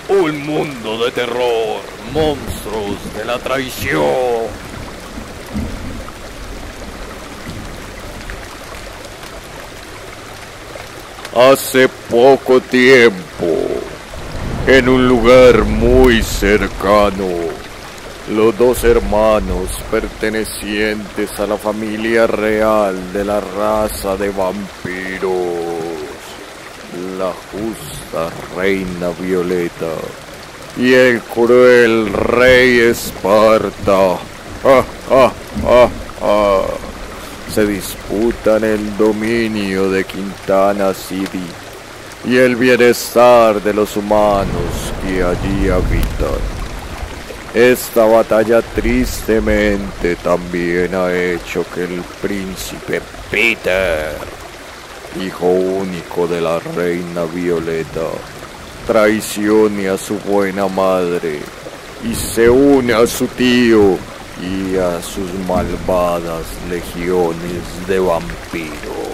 Un mundo de terror, monstruos de la traición. Hace poco tiempo, en un lugar muy cercano, los dos hermanos pertenecientes a la familia real de la raza de vampiros, la justa reina Violeta y el cruel rey Esparta, se disputan el dominio de Quintana City y el bienestar de los humanos que allí habitan. Esta batalla tristemente también ha hecho que el príncipe Peter, hijo único de la reina Violeta, traicione a su buena madre y se une a su tío y a sus malvadas legiones de vampiros.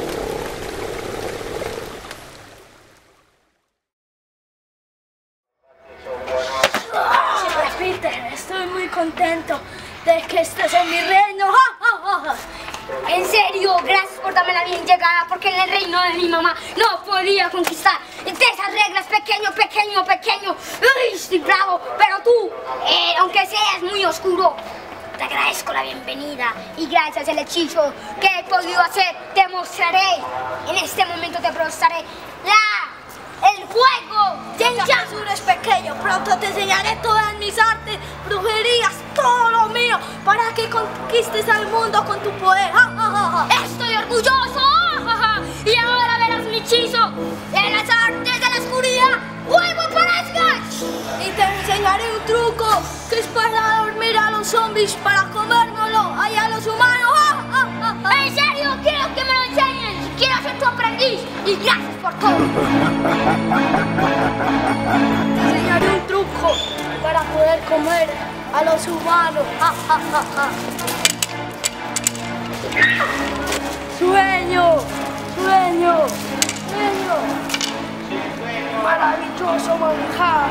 Peter, estoy muy contento de que estés en mi reino. En serio, gracias por darme la bien llegada, porque en el reino de mi mamá no podía conquistar de esas reglas, pequeño. Uy, estoy bravo, pero tú, aunque seas muy oscuro, te agradezco la bienvenida y gracias al hechizo que he podido hacer, te mostraré, en este momento te mostraré el juego. Tú eres pequeño, pronto te enseñaré todas mis artes, brujerías, todo lo mío, para que conquistes al mundo con tu poder. Estoy orgulloso. Y ahora verás mi hechizo de las artes de la oscuridad. ¡Juego aparezcas! Y te enseñaré un truco que es para dormir a los zombies, para comérnoslo allá a los humanos. En serio, quiero que me lo enseñes. Quiero ser tu aprendiz y gracias por todo. Te enseñaré un truco para poder comer a los humanos. Sueño. Maravilloso manjar.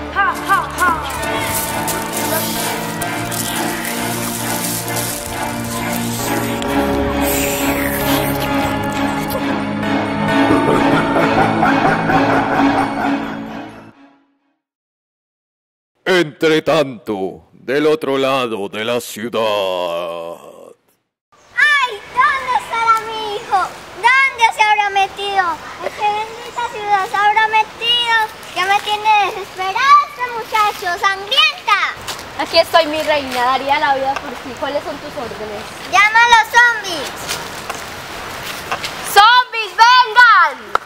Entre tanto, del otro lado de la ciudad. ¡Ay! ¿Dónde estará mi hijo? ¿Dónde se habrá metido? ¿En qué bendita ciudad se habrá metido? Ya me tiene desesperada este muchacho, sangrienta. Aquí estoy, mi reina, daría la vida por ti. ¿Cuáles son tus órdenes? ¡Llama a los zombies! ¡Zombies, vengan!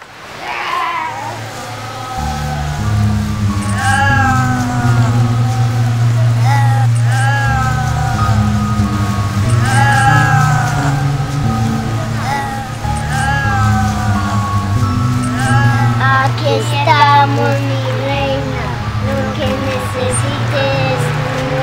Aquí estamos, mi reina. Lo que necesites, mi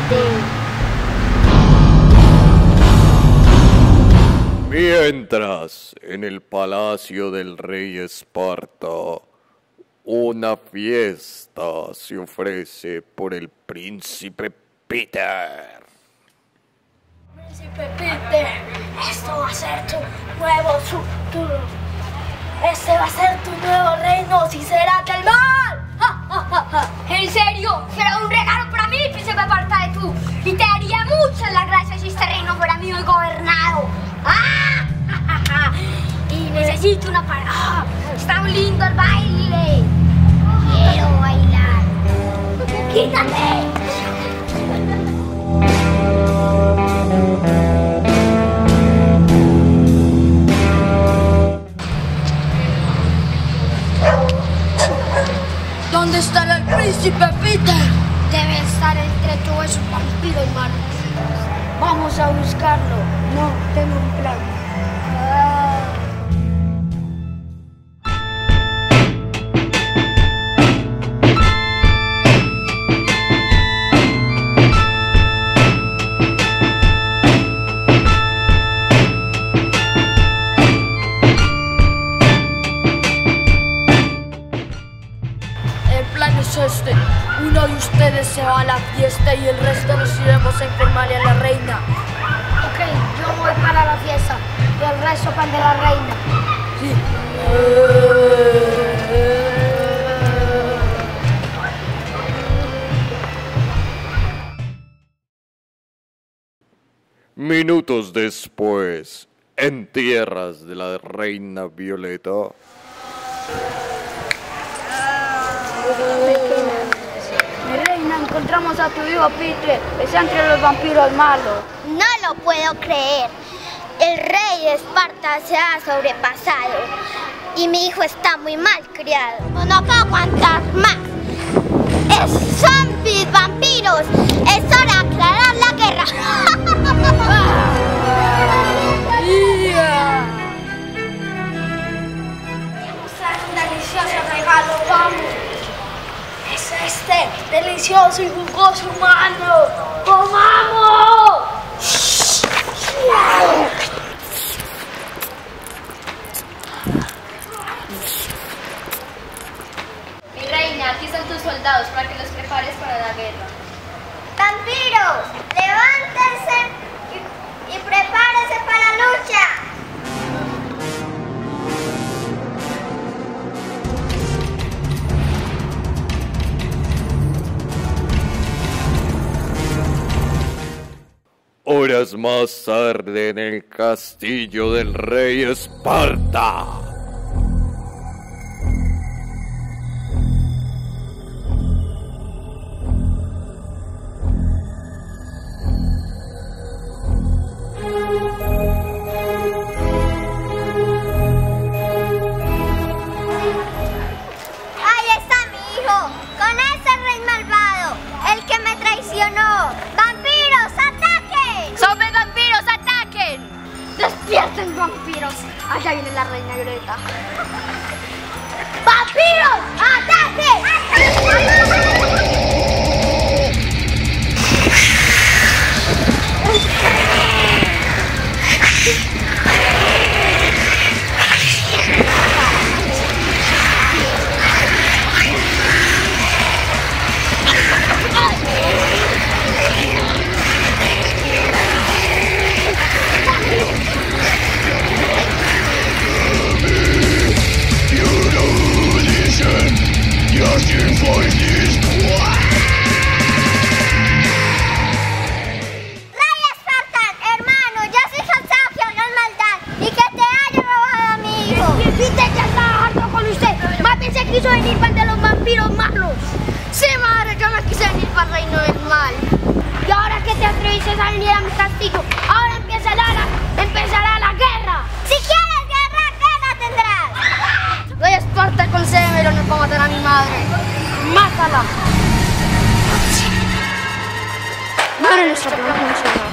orden. Mientras, en el palacio del rey Esparta, una fiesta se ofrece por el príncipe Peter. Príncipe Peter, esto va a ser tu nuevo futuro. Este va a ser tu nuevo reino, si será del mal. En serio, será un regalo para mí, príncipe Esparta de tú. Y te daría muchas las gracias si este reino fuera mío y gobernado. Y necesito una parada. Está muy lindo el baile. Quiero bailar. ¡Quítate! ¿Dónde estará el príncipe Peter? Debe estar entre todos esos vampiros, hermano. Vamos a buscarlo. No, tengo un plan. El plan es este. Uno de ustedes se va a la fiesta y el resto nos iremos a informarle a la reina. Ok, yo voy para la fiesta y el resto para el de la reina. Sí. Minutos después, en tierras de la reina Violeta. Mi reina, encontramos a tu hijo Peter. Está entre los vampiros malos. No lo puedo creer. El rey de Esparta se ha sobrepasado y mi hijo está muy mal criado. No puedo aguantar más. Zombies, vampiros, es hora de aclarar la guerra. Un delicioso regalo, vamos. Es este delicioso y jugoso humano. ¡Comamos! Mi reina, aquí están tus soldados para que los prepares para la guerra. Vampiros, levántense y prepárense para la lucha. Horas más tarde en el castillo del rey Esparta. Ahí está mi hijo, con ese rey malvado, el que me traicionó. ¡Vampiros, ataquen! ¡Sobre vampiros, ataquen! ¡Despierten, vampiros! Allá viene la reina Greta. ¡Vampiros, ataquen! quiso venir para el de los vampiros malos. Sí, madre, yo me quise venir para el reino del mal. Y ahora que te atreviste a venir a mi castillo, ahora empezará la guerra. Si quieres guerra, guerra tendrás. Rey Esparta, concédemelo, no puedo matar a mi madre. ¡Mátala! Madre, nuestra plan funciona.